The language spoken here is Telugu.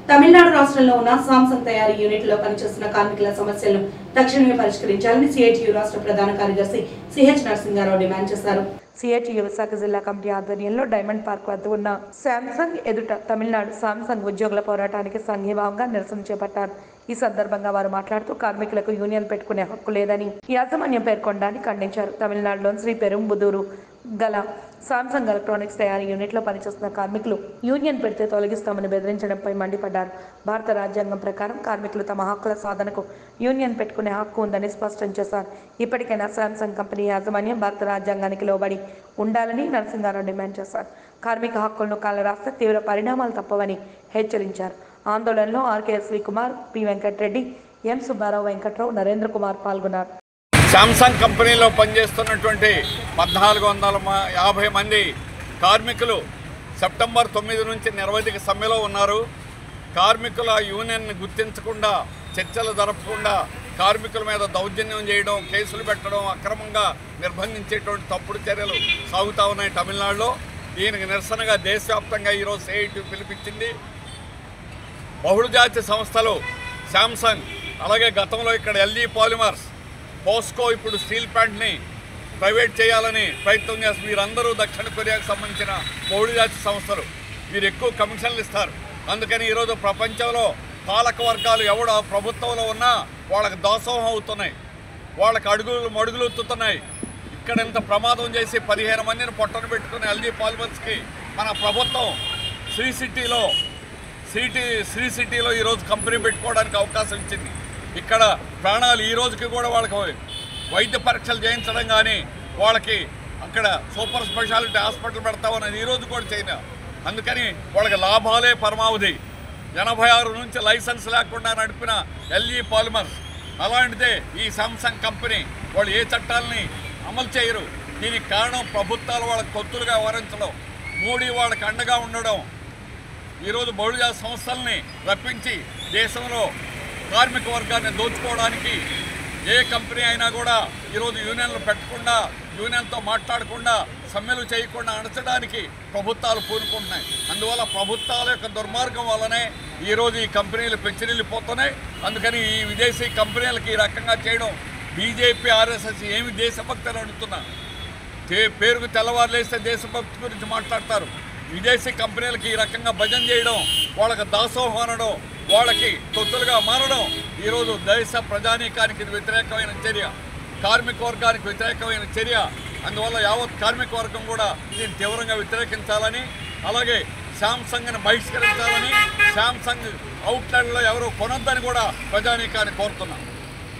తమిళనాడు రాష్ట్రంలో ఉన్న సామ్సంగ్ తయారీ యూనిట్లో పనిచేస్తున్న కార్మికుల సమస్యలను తక్షణమే పరిష్కరించాలని సిఐటియు రాష్ట్ర ప్రధాన కార్యదర్శి సిహెచ్ నరసింహారావు డిమాండ్ చేశారు. సిఐటియు విశాఖ జిల్లా కమిటీ ఆధ్వర్యంలో డైమండ్ పార్క్ వద్ద ఉన్న శాంసంగ్ ఎదుట తమిళనాడు సామ్సంగ్ ఉద్యోగుల పోరాటానికి సంఘీభావంగా నిరసన చేపట్టారు. ఈ సందర్భంగా వారు మాట్లాడుతూ కార్మికులకు యూనియన్ పెట్టుకునే హక్కు లేదని యాజమాన్యం పేర్కొనడాన్ని ఖండించారు. తమిళనాడులోని శ్రీ పెరుంబుదూరు గల సామ్సంగ్ ఎలక్ట్రానిక్స్ తయారీ యూనిట్లో పనిచేస్తున్న కార్మికులు యూనియన్ పెడితే తొలగిస్తామని బెదిరించడంపై మండిపడ్డారు. భారత రాజ్యాంగం ప్రకారం కార్మికులు తమ హక్కుల సాధనకు యూనియన్ పెట్టుకునే హక్కు ఉందని స్పష్టం చేశారు. ఇప్పటికైనా సామ్సంగ్ కంపెనీ యాజమాన్యం భారత రాజ్యాంగానికి లోబడి ఉండాలని నరసింహారావు డిమాండ్ చేశారు. కార్మిక హక్కులను కాలరాస్తే తీవ్ర పరిణామాలు తప్పవని హెచ్చరించారు. ఆందోళనలో RKSV Kumar, P Venkatareddy, M Subbarao, Venkatrao, Narendra Kumar పాల్గొన్నారు. శాంసంగ్ కంపెనీలో పనిచేస్తున్నటువంటి 1450 మంది కార్మికులు సెప్టెంబర్ 9 నుంచి నిరవధిక సమ్మెలో ఉన్నారు. కార్మికుల యూనియన్ గుర్తించకుండా, చర్చలు జరపకుండా కార్మికుల మీద దౌర్జన్యం చేయడం, కేసులు పెట్టడం, అక్రమంగా నిర్బంధించేటువంటి తప్పుడు చర్యలు సాగుతూ ఉన్నాయి తమిళనాడులో. దీనికి నిరసనగా దేశవ్యాప్తంగా ఈరోజు సిఐటియు పిలిపించింది. బహుళజాతి సంస్థలు శాంసంగ్, అలాగే గతంలో ఇక్కడ ఎల్జీ పాలిమర్స్, పోస్కో ఇప్పుడు స్టీల్ ప్లాంట్ని ప్రైవేట్ చేయాలని ప్రయత్నం చేస్తారు. వీరందరూ దక్షిణ కొరియాకు సంబంధించిన బహుళజాతి సంస్థలు. వీరు ఎక్కువ కమిషన్లు ఇస్తారు. అందుకని ఈరోజు ప్రపంచంలో పాలక వర్గాలు ఎవడో ప్రభుత్వంలో ఉన్నా వాళ్ళకి దాసోహం అవుతున్నాయి, వాళ్ళకి మడుగులు ఎత్తుతున్నాయి. ఇక్కడ ఇంత ప్రమాదం చేసి 15 మందిని పొట్టను పెట్టుకుని ఎల్జీ పాలిమర్స్కి మన ప్రభుత్వం శ్రీ సిటీలో ఈరోజు కంపెనీ పెట్టుకోవడానికి అవకాశం ఇచ్చింది. ఇక్కడ ప్రాణాలు ఈ రోజుకి కూడా వాళ్ళకి వైద్య పరీక్షలు చేయించడం కానీ, వాళ్ళకి అక్కడ సూపర్ స్పెషాలిటీ హాస్పిటల్ పెడతామన్నది ఈరోజు కూడా చేయను. అందుకని వాళ్ళకి లాభాలే పరమావధి. 86 నుంచి లైసెన్స్ లేకుండా నడిపిన ఎల్జీ పాలిమర్స్, అలాంటిదే ఈ సామ్సంగ్ కంపెనీ. వాళ్ళు ఏ చట్టాలని అమలు చేయరు. దీనికి కారణం ప్రభుత్వాలు వాళ్ళకి తొత్తులుగా వ్యవహరించడం, మోడీ వాళ్ళకి అండగా ఉండడం. ఈరోజు బహుళజాతి సంస్థల్ని రప్పించి దేశంలో కార్మిక వర్గాన్ని దోచుకోవడానికి ఏ కంపెనీ అయినా కూడా ఈరోజు యూనియన్లు పెట్టకుండా, యూనియన్తో మాట్లాడకుండా, సమ్మెలు చేయకుండా అణచడానికి ప్రభుత్వాలు పూనుకుంటున్నాయి. అందువల్ల ప్రభుత్వాల యొక్క దుర్మార్గం వల్లనే ఈరోజు ఈ కంపెనీలు పెచ్చిరిల్లిపోతున్నాయి. అందుకని ఈ విదేశీ కంపెనీలకు ఈ రకంగా చేయడం, బీజేపీ, ఆర్ఎస్ఎస్ ఏమి దేశభక్తి అని అడుగుతున్నా. పేరుకు తెల్లవారులేస్తే దేశభక్తి గురించి మాట్లాడతారు. విదేశీ కంపెనీలకి ఈ రకంగా భజన చేయడం, వాళ్ళకి దాసోహం అనడం, వాళ్ళకి తొత్తులుగా మారడం ఈరోజు దేశ ప్రజానీకానికి వ్యతిరేకమైన చర్య, కార్మిక వర్గానికి వ్యతిరేకమైన చర్య. అందువల్ల యావత్ కార్మిక వర్గం కూడా దీన్ని తీవ్రంగా వ్యతిరేకించాలని, అలాగే శాంసంగ్ని బహిష్కరించాలని, శాంసంగ్ అవుట్లెట్లో ఎవరు కొనొద్దని కూడా ప్రజానీకాన్ని కోరుతున్నాం.